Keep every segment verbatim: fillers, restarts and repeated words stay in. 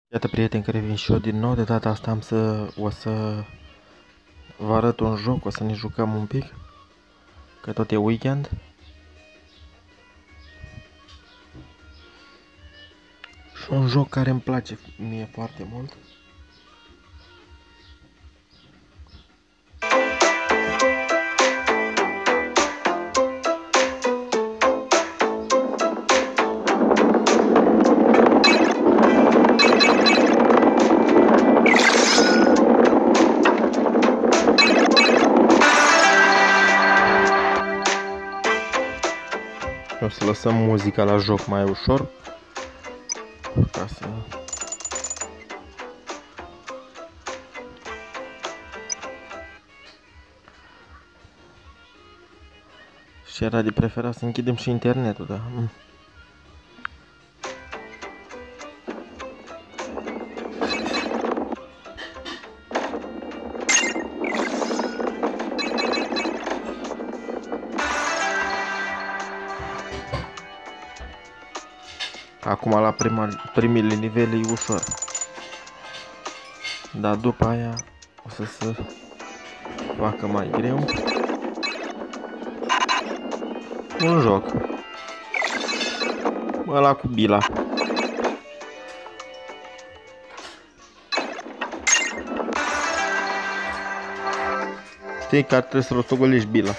Iată, prieteni, că revin și eu din nou. De data asta am să, o să vă arăt un joc, o să ne jucăm un pic, că tot e weekend. Și un joc care îmi place mie foarte mult. O să lăsăm muzica la joc mai ușor, ca să... Și era de preferat să închidem și internetul, da. Mm. Acum la prima, primele nivele e ușor, dar după aia o să se facă mai greu. Un joc, ăla cu bila. Știi că ar trebui să rostogolești bila.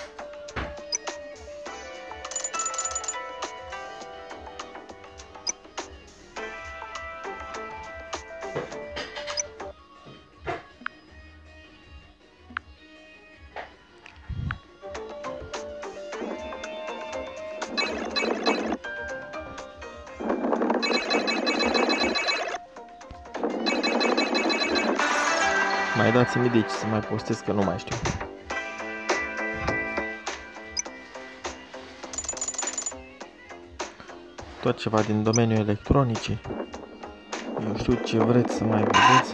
Mai dați-mi idei ce să mai postez, că nu mai știu. Tot ceva din domeniul electronicii. Eu știu ce vreți să mai vedeți.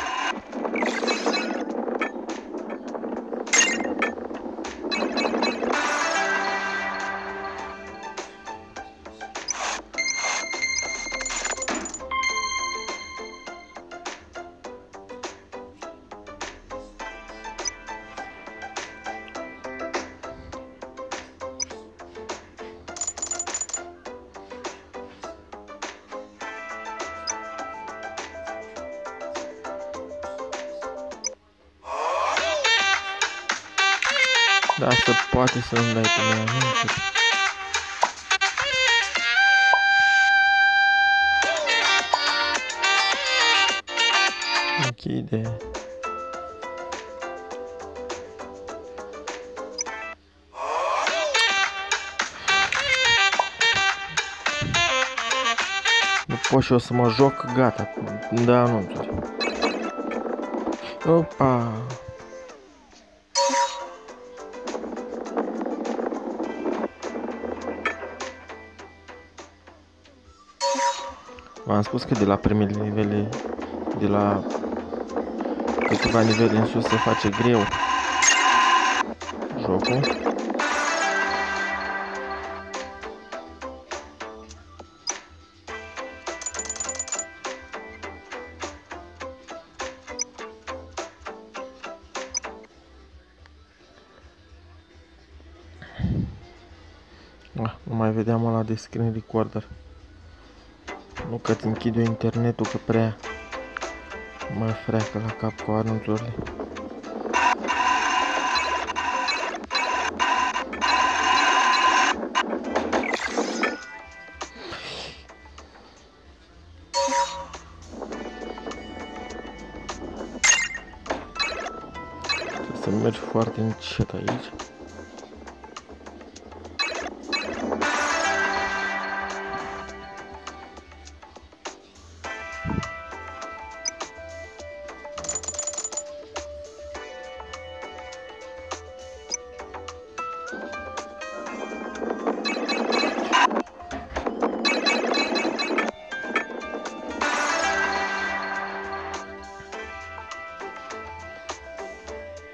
Da, asta poate să nu dai pe mine anunțuri. Închide. Nu pot și eu să mă joc, gata, îmi dă anunțuri. Opa! V-am spus că de la primele nivele, de la câteva nivele în sus se face greu jocul. Ah, nu mai vedeam ăla de screen recorder. Nu că-ți închid eu internetul, că prea mă freacă la cap cu anunțurile. Trebuie să mergi foarte încet aici.